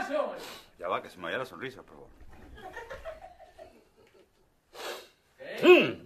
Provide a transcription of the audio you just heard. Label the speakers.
Speaker 1: paso!
Speaker 2: Ya va, que se me vaya la sonrisa, por favor.
Speaker 1: ¿Qué?